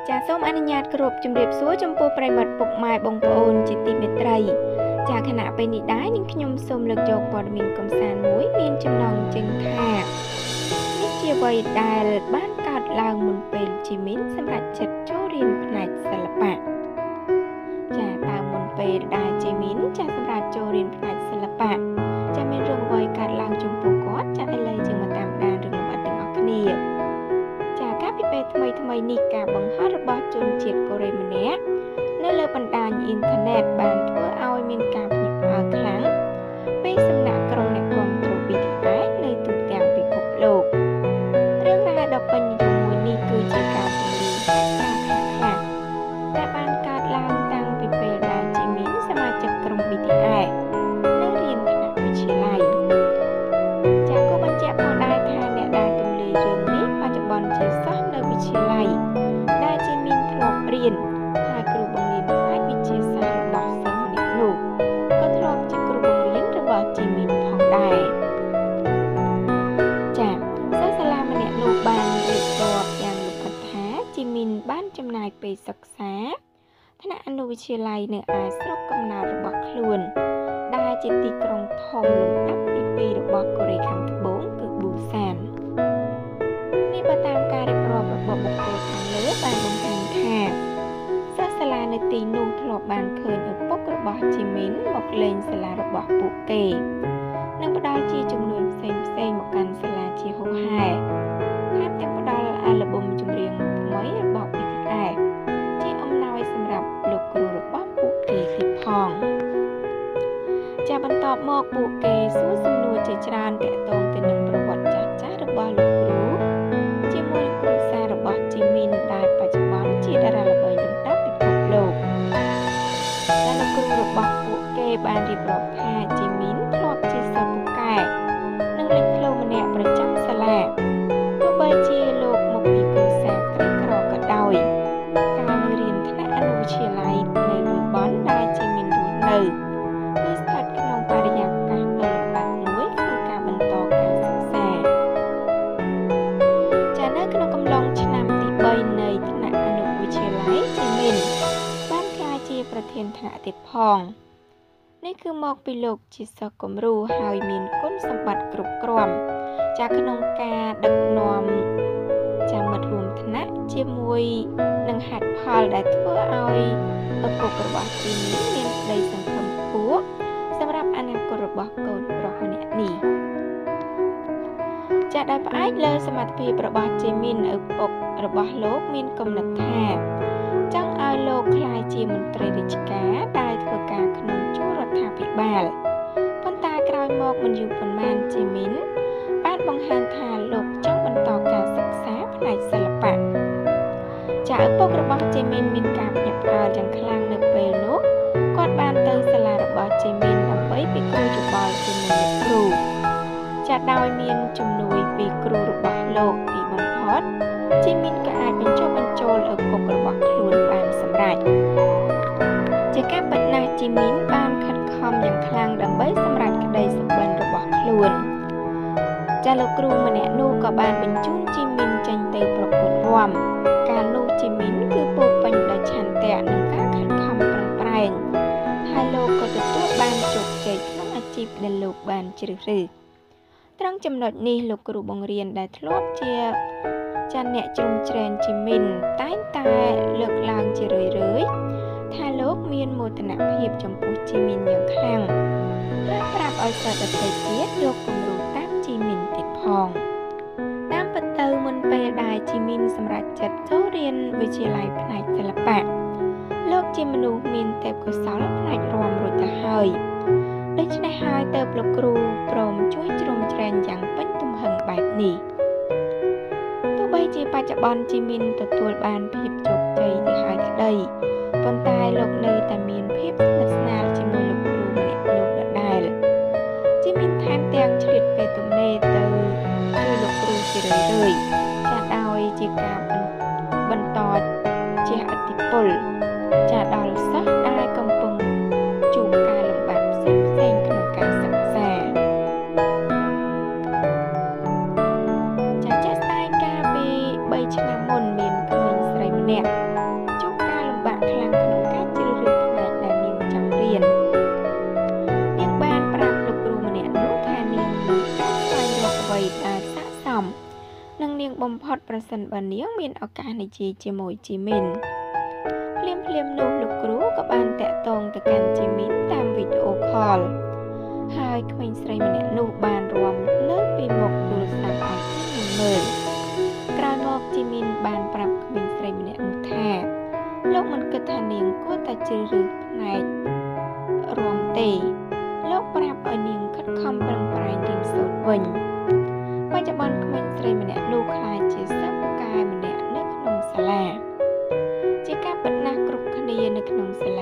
ចាសូមអនុញ្ញាតគោរពជំរាបសួរចំពោះប្រិយមិត្តពុកម៉ែបងប្អូនជាទីមេត្រីចាខណៈពេលនេះដែរនាងខ្ញុំសូមលើកយកព័ត៌មានកំសាន្តមួយមានចំណងជើងថានេះជាអ្វីដែលបានកើតឡើងមុនពេលជីមីនសម្រាប់ចិត្តចូលរៀនផ្នែកសិល្បៈចាតើមុនពេលដែលជីមីនចាសម្រាប់ចូលរៀនផ្នែកសិល្បៈចាមានរឿងអ្វីកើតឡើងចំពោះគាត់ចាឥឡូវយើងមកតាមដានរឿងលម្អិតទាំងអស់គ្នាកាលពីពេលថ្មីនេះការបង្ហោះរបស់ជនជាតិកូរ៉េម្នាក់នៅលើបណ្ដាញអ៊ីនធឺណិតបានធ្វើឲ្យមានការភ្ញាក់ផ្អើលខ្លាំងពីសំណាក់ក្រុមអ្នកគាំទ្រ BTS នៅទូទាំងពិភពលោករឿងរ៉ាវដ៏ពេញនិយមមួយនេះគឺជាការពង្រីកការខ្លះដែលបានកើតឡើងតាំងពីពេលដែលជីមីនសមាជិកក្រុម BTS នៅរៀនថ្នាក់វិទ្យាល័យចាក៏បញ្ជាក់ផងដែរថាអ្នកដែលទម្លាយរឿងនេះបច្ចុប្បន្នជាសិស្សនៅវិទ្យាល័យដែលជីមីនធ្លាប់រៀនហើយគ្រូបង្រៀនផ្នែកវិទ្យាសាស្ត្ររបស់សិស្សម្នាក់នោះក៏ធ្លាប់ជាគ្រូបង្រៀនរបស់ជីមីនផងដែរចាសិស្សសាលាម្នាក់នោះបានរៀបរាប់យ៉ាងលម្អិតថាជីមីនបានចំណាយពេលសិក្សាថ្នាក់អនុវិទ្យាល័យនៅឯស្រុកកំណើតរបស់ខ្លួនដែលជាទីក្រុងធំលំដាប់ទី2របស់កូរ៉េខាងត្បូងគឺប៊ូសាននេះបើតាមការរៀបរាប់របស់បុគ្គលខាងលើបានបង្ហាញថាសិស្សសាលានៅទីនោះធ្លាប់បានឃើញឪពុករបស់ជីមីនមកលេងសាលារបស់ពួកគេនិងផ្ដល់ជាជំនួយផ្សេងមកកាន់សាលាជាហូរហែថែមទាំងផ្ដល់អាល់ប៊ុមចម្រៀងថ្មីរបស់ BTS ជាអំណោយសម្រាប់លោកគ្រូរបស់ពួកគេទៀតផងចាបន្ទាប់មកពួកគេសួរសំណួរជាច្រើនទាក់ទងទៅនឹងប្រវត្តិចាស់របស់លោកគ្រូជាមួយគ្រួសាររបស់ជីមីនដែលបច្ចុប្បន្នជាតារាល្បីលំដាប់ពិភពលោកដែលលោកគ្រូរបស់ពួកគេបានរៀបរាប់ថាជីមីនធ្លាប់ជាសិស្សពូកែនិងលេចធ្លោម្នាក់ប្រចាំសាលាទោះបីជាលោកមកពីគ្រួសារក្រីក្រក៏ដោយការនៅរៀនថ្នាក់អនុវិទ្យាល័យនៅតំបន់ដែលជីមីនរស់នៅគឺស្ថិតក្នុងបរិយាកាសដ៏លំបាកមួយក្នុងការបន្តការសិក្សាចានៅក្នុងកំឡុងឆ្នាំទី3នៃថ្នាក់អនុវិទ្យាល័យជីមីនបានក្លាយជាប្រធានថ្នាក់ទៀតផងនេះគឺមកពីលោកជាសិស្សគំរូហើយមានគុណសម្បត្តិគ្រប់គ្រាន់ចាក្នុងការដឹកនាំចាមិត្តរួមថ្នាក់ជាមួយនឹងហេតុផលដែលធ្វើឲ្យឪពុករបស់ជីមីនមានក្តីសង្ឃឹមខ្ពស់សម្រាប់អនាគតរបស់កូនប្រុសម្នាក់នេះចាដោយផ្អែកលើសមត្ថភាពរបស់ជីមីនឪពុករបស់លោកមានគំនិតថាចង់ឲ្យលោកក្លាយជាមន្ត្រីរាជការដែលធ្វើការក្នុងជួររដ្ឋាភិបាលប៉ុន្តែក្រោយមកមិនយូរប៉ុន្មានជីមីនបានបង្ហាញថាលោកចង់បន្តការសិក្សាផ្នែកសិល្បៈចាឪពុករបស់ជីមីនមានការភ្ញាក់ផ្អើលយ៉ាងខ្លាំងនៅពេលនោះគាត់បានទៅសាលារបស់ជីមីនដើម្បីពិគ្រោះយោបល់ជាមួយលោកគ្រូចាដោយមានជំនួយពីគ្រូរបស់លោកទីបំផុតជីមីនក៏អាចបញ្ចុះបញ្ចូលឪពុករបស់ខ្លួនបានសម្រេចជាការពិតណាស់ជីមីនបានខិតខំយ៉ាងខ្លាំងដើម្បីសម្រេចក្តីសុបិនរបស់ខ្លួនចាលោកគ្រូម្នាក់នោះក៏បានបញ្ជូនជីមីនចេញទៅប្រកួតរាំកាលនោះជីមីនគឺពោរពេញដោយឆន្ទៈនិងការខិតខំប្រឹងប្រែងហើយលោកក៏ទទួលបានជោគជ័យក្នុងអាជីពដែលលោកបានជ្រើសរើសត្រង់ចំណុចនេះលោកគ្រូបង្រៀនដែលធ្លាប់ជាចាអ្នកជ្រោមជ្រែងជីមីនតែងតែលើកឡើងជារឿយៗថាលោកមានមោទនភាពចំពោះជីមីនយ៉ាងខ្លាំងហើយប្រាប់ឲ្យសិស្សដទៃទៀតយកគំរូតាមជីមីនទៀតផងតាមពិតទៅមុនពេលដែលជីមីនសម្រេចចិត្តចូលរៀនវិទ្យាល័យផ្នែកសិល្បៈលោកជាមនុស្សមានទេពកោសល្យផ្នែករាំរួចទៅហើយដូច្នេះហើយទើបលោកគ្រូព្រមជួយជ្រោមជ្រែងយ៉ាងពេញទំហឹងបែបនេះទោះបីជាបច្ចុប្បន្នជីមីនទទួលបានភាពជោគជ័យទៅហើយក្តីប៉ុន្តែលោកនៅតែមានភាពស្និទ្ធស្នាលជាមួយលោកគ្រូម្នាក់នោះដដែលជីមីនថែមទាំងឆ្លៀតពេលទំនេរទៅជួយលោកគ្រូជារឿយៗចាដោយជាការបន្តជះឥទ្ធិពលចាដល់សិស្សដែលកំពុងជួបការលំបាកផ្សេងក្នុងការសិក្សាចាជាក់ស្ដែងកាលពី3ឆ្នាំមុនមានក្មេងស្រីម្នាក់បំផុតប្រសិនបើនាងមានឱកាសនិយាយជាមួយជីមីនភ្លាមនោះលោកគ្រូក៏បានតាក់ទងទៅកាន់ជីមីនតាមវីដេអូខលហើយក្មេងស្រីម្នាក់នោះបានរួមលើពីមុខទូរស័ព្ទឲ្យជីមីនមើលក្រោយមកជីមីនបានប្រាប់ក្មេងស្រីម្នាក់នោះថាលោកមិនគិតថានាងគួរតែជ្រើសរើសផ្នែករួមទេលោកប្រាប់ឲ្យនាងខិតខំប្រឹងប្រែងរៀនសូត្រវិញបច្ចុប្បន្នក្មេងស្រីម្នាក់នោះក្លាយជាសិស្សពូកែម្នាក់នៅក្នុងសាលាជាការពិតណាស់គ្រប់គ្នានៅក្នុងសាលា